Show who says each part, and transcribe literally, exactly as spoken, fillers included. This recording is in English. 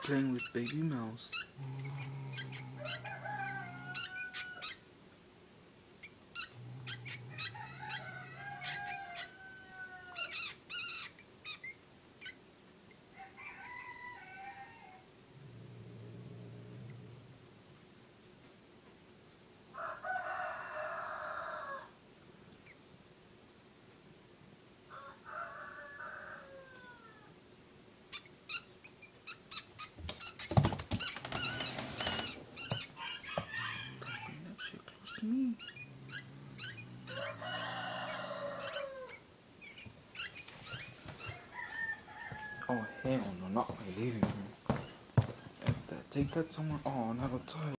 Speaker 1: playing with baby mouse. Me. Oh hell no, not my living room. If that take that somewhere, oh not a toilet.